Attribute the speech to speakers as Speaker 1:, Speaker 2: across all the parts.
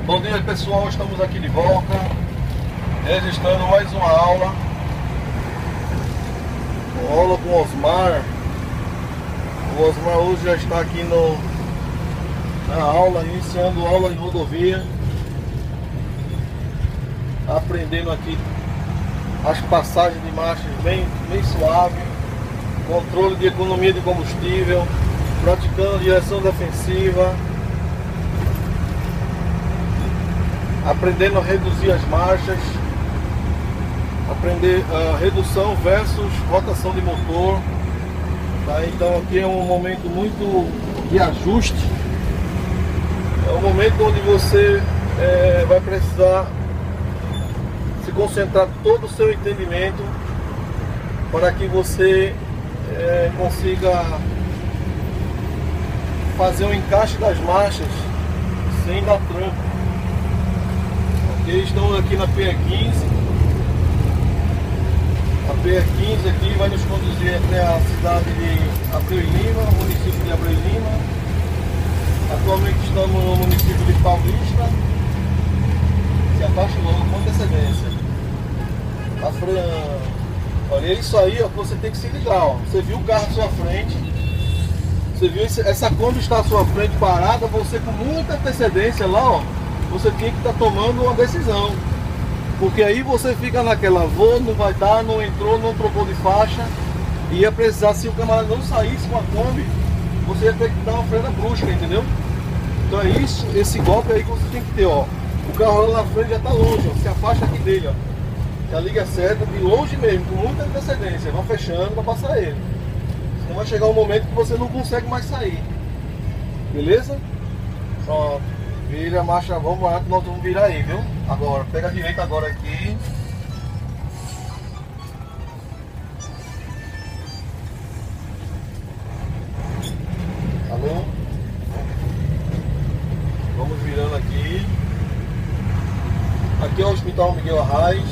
Speaker 1: Bom dia pessoal, estamos aqui de volta, registrando mais uma aula com o Osmar. O Osmar hoje já está aqui na aula, iniciando aula em rodovia, aprendendo aqui as passagens de marchas bem suave, controle de economia de combustível, praticando direção defensiva, aprendendo a reduzir as marchas, aprender a redução versus rotação de motor, tá? Então aqui é um momento muito de ajuste, é um momento onde você vai precisar se concentrar todo o seu entendimento para que você consiga fazer o encaixe das marchas sem dar tranco. Estamos aqui na PR15. A PR15 aqui vai nos conduzir até a cidade de Abreu e Lima, município de Abreu e Lima. Atualmente estamos no município de Paulista. Se afasta logo com antecedência. Olha, é isso aí, ó, que você tem que se ligar. Ó. Você viu o carro à sua frente. Você viu essa Kombi está à sua frente parada, você com muita antecedência lá, ó. Você tem que estar tomando uma decisão, porque aí você fica naquela, não vai dar, não entrou, não trocou de faixa, e ia precisar, se o camarada não saísse com a Kombi, você ia ter que dar uma freada brusca, entendeu? Então é isso, esse golpe aí que você tem que ter, ó. O carro lá na frente já está longe, ó, se afasta aqui dele, ó. Já liga certo, de longe mesmo, com muita antecedência, vai fechando para passar ele. Senão vai chegar um momento que você não consegue mais sair. Beleza? Pronto. Vira a marcha, vamos lá que nós vamos virar aí, viu? Agora, pega a direita agora aqui. Alô? Vamos virando aqui. Aqui é o Hospital Miguel Arraes.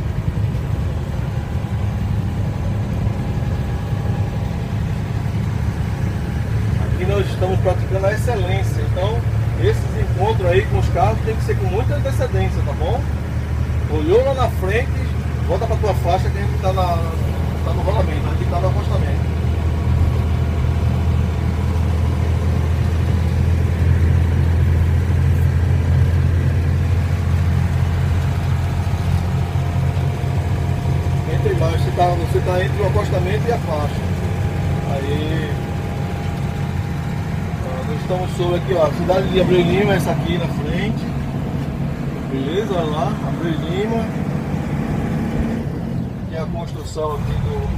Speaker 1: Aqui nós estamos praticando a excelência, então esses encontros aí com os carros tem que ser com muita antecedência, tá bom? Olhou lá na frente, volta pra tua faixa que a gente tá no rolamento, aqui tá no acostamento. Entre mais, você tá entre o acostamento e a faixa. Aí estamos sobre aqui, ó, a cidade de Abreu e Lima, essa aqui na frente. Beleza, olha lá, Abreu e Lima. Aqui é a construção aqui do...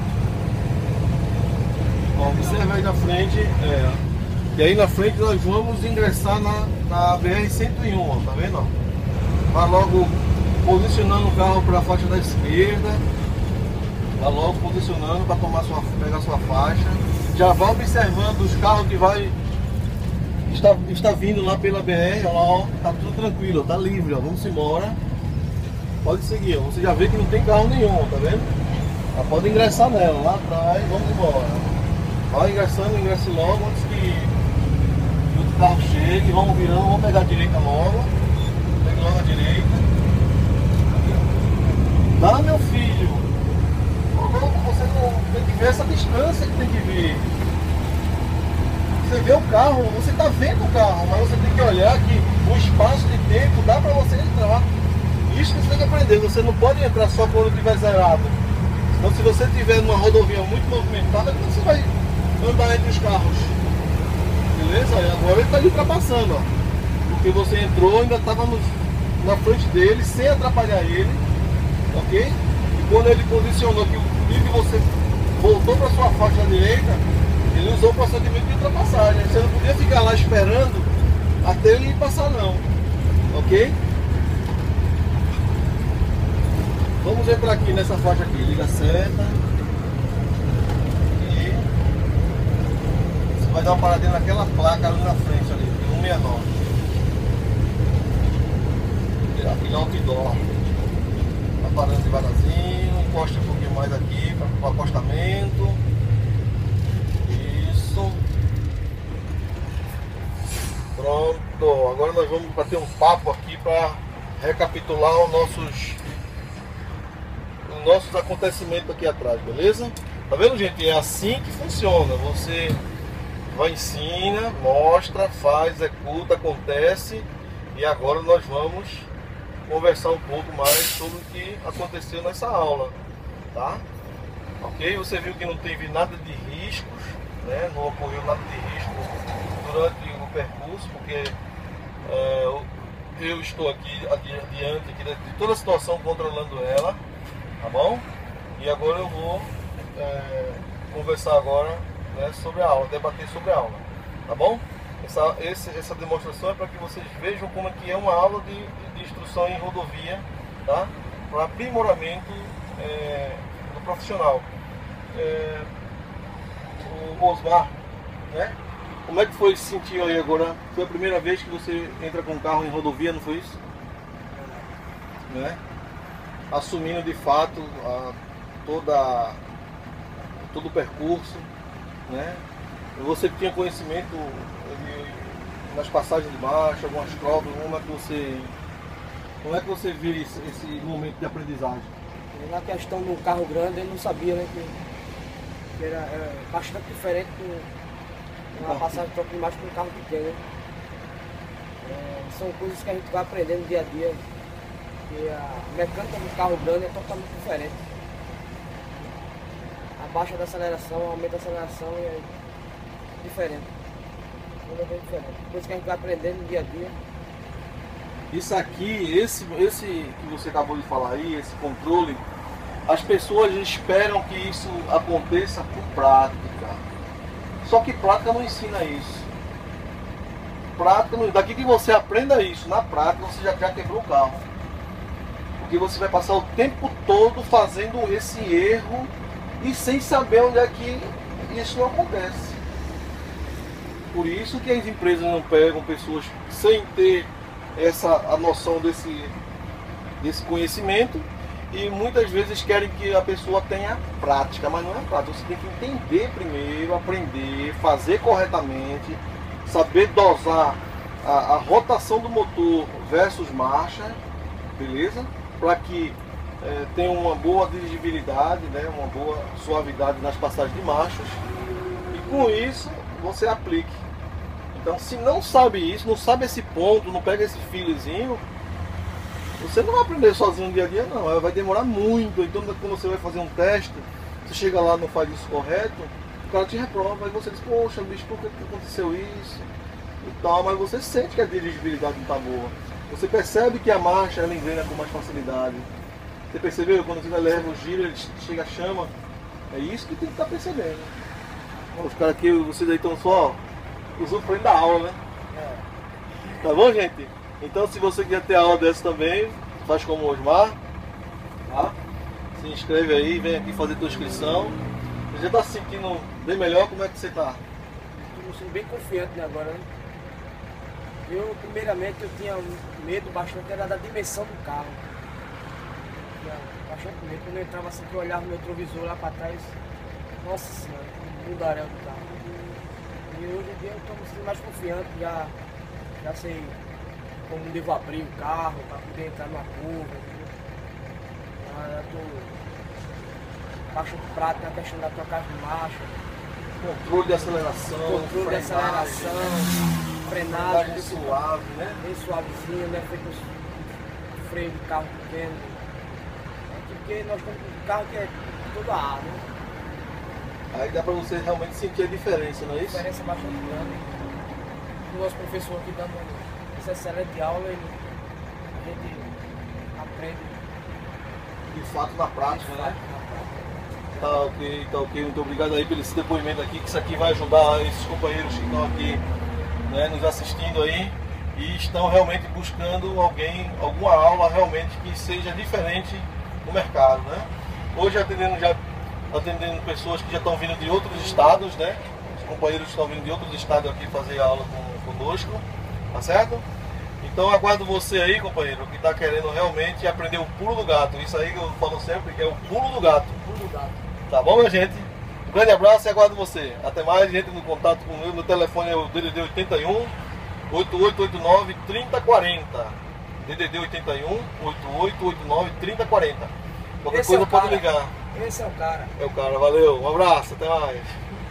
Speaker 1: Ó, observa aí na frente, e aí na frente nós vamos ingressar na BR-101, ó, tá vendo? Ó? Vai logo posicionando o carro para a faixa da esquerda. Vai logo posicionando para pegar sua faixa. Já vai observando os carros que está vindo lá pela BR, ó, tá tudo tranquilo, ó, tá livre, ó, vamos embora. Pode seguir, ó, você já vê que não tem carro nenhum, tá vendo? Já pode ingressar nela, lá atrás, vamos embora. Vai ingressando, ingresse logo antes que o outro carro chegue, vamos virando, vamos pegar a direita logo. Pega logo a direita. Dá, meu filho! Você não tem que ver essa distância que tem que vir. Você vê o carro, você está vendo o carro, mas você tem que olhar que o espaço de tempo dá para você entrar. Isso que você tem que aprender, você não pode entrar só quando estiver zerado. Então se você estiver numa rodovia muito movimentada, como você vai andar entre os carros? Beleza? Agora ele está ali ultrapassando, ó. Porque você entrou, ainda estava na frente dele, sem atrapalhar ele, ok? E quando ele posicionou que você voltou para sua faixa direita, ele usou o procedimento de ultrapassagem. Você não podia ficar lá esperando até ele passar não, ok? Vamos entrar aqui nessa faixa aqui, liga a seta. E você vai dar uma paradinha naquela placa ali na frente, ali, 169. Aqui é outdoor. Tá parando devagarzinho, encosta um pouquinho mais aqui para o acostamento. Isso. Pronto. agora nós vamos bater um papo aqui para recapitular os nossos acontecimentos aqui atrás, beleza? Tá vendo, gente? É assim que funciona. Você vai, ensina, mostra, faz, executa, acontece. E agora nós vamos conversar um pouco mais sobre o que aconteceu nessa aula, tá? Ok? Você viu que não teve nada de riscos, né? Não ocorreu nada de risco durante o percurso, porque eu estou aqui diante aqui de toda a situação, controlando ela, tá bom? E agora eu vou conversar agora, né, sobre a aula, debater sobre a aula, tá bom? Essa demonstração é para que vocês vejam como é que é uma aula de instrução em rodovia, tá? Para aprimoramento do profissional. O Osmar, né? Como é que foi se sentir aí agora? Foi a primeira vez que você entra com um carro em rodovia, não foi isso? Né? Assumindo de fato todo o percurso, né? Você tinha conhecimento nas passagens de marcha, algumas provas, como é que você viu esse momento de aprendizagem?
Speaker 2: Na questão do carro grande, ele não sabia, né, que era bastante diferente de uma passagem de troca de marcha com um carro pequeno. Né? São coisas que a gente vai aprendendo dia a dia, que a mecânica do carro grande é totalmente diferente. A baixa da aceleração, o aumento da aceleração é diferente. É diferente. Coisas que a gente vai aprendendo no dia a dia.
Speaker 1: Isso aqui, esse que você acabou de falar aí, esse controle, as pessoas esperam que isso aconteça por prática. Só que prática não ensina isso. Prática não, daqui que você aprenda isso, na prática você já quebrou o carro. Porque você vai passar o tempo todo fazendo esse erro e sem saber onde é que isso não acontece. Por isso que as empresas não pegam pessoas sem ter a noção desse conhecimento, e muitas vezes querem que a pessoa tenha prática, mas não é prática. Você tem que entender primeiro, aprender, fazer corretamente, saber dosar a rotação do motor versus marcha, beleza? Para que tenha uma boa dirigibilidade, né? Uma boa suavidade nas passagens de marchas, e com isso você aplique. Então, se não sabe isso, não sabe esse ponto, não pega esse filezinho, você não vai aprender sozinho no dia a dia, não. Vai demorar muito. Então, quando você vai fazer um teste, você chega lá e não faz isso correto, o cara te reprova. Aí você diz, poxa, bicho, por que aconteceu isso? E tal, mas você sente que a dirigibilidade não está boa. Você percebe que a marcha ela engrena com mais facilidade. Você percebeu? Quando você leva o giro, ele chega a chama. É isso que tem que estar percebendo. Os caras aqui, vocês aí estão só usufruindo da aula, né? Tá bom, gente? Então, se você quer ter aula dessa também, faz como o Osmar, tá? Se inscreve aí, vem aqui fazer tua inscrição. Você já está se sentindo bem melhor? Como é que você está?
Speaker 2: Estou me sentindo bem confiante agora, né? Eu, primeiramente, eu tinha medo bastante, era da dimensão do carro. Tinha bastante medo. Quando eu entrava assim, que eu olhava no meu retrovisor lá para trás, nossa senhora, mudaria do carro. E hoje em dia eu estou me sentindo mais confiante, já sei como devo abrir o carro para poder entrar numa curva. Já estou bastante prático na questão da trocagem de marcha.
Speaker 1: Controle de aceleração,
Speaker 2: frenagem
Speaker 1: suave, né?
Speaker 2: Bem suavezinho, né? Feito o freio de carro pequeno. Porque nós temos um carro que é todo a ar, né?
Speaker 1: Aí dá para você realmente sentir a diferença, não é isso?
Speaker 2: A diferença é bastante grande. O nosso professor aqui dando essa excelente aula, a gente aprende
Speaker 1: de fato na prática, né? Tá ok, tá ok. Muito obrigado aí pelo esse depoimento aqui, que isso aqui vai ajudar esses companheiros que estão aqui, né, nos assistindo aí e estão realmente buscando alguma aula realmente que seja diferente no mercado, né? Hoje atendendo pessoas que já estão vindo de outros estados, né? Os companheiros estão vindo de outros estados aqui fazer aula conosco, tá certo? Então aguardo você aí, companheiro, que está querendo realmente aprender o pulo do gato. Isso aí que eu falo sempre, que é o pulo do gato.
Speaker 2: Pulo do gato.
Speaker 1: Tá bom, minha gente? Um grande abraço e aguardo você. Até mais, gente, no contato comigo. Meu telefone é o DDD 81 8889-3040. DDD 81 8889-3040. Qualquer
Speaker 2: Esse é
Speaker 1: coisa
Speaker 2: o
Speaker 1: pode
Speaker 2: cara.
Speaker 1: ligar.
Speaker 2: Esse é o cara.
Speaker 1: É o cara, valeu, um abraço, até mais.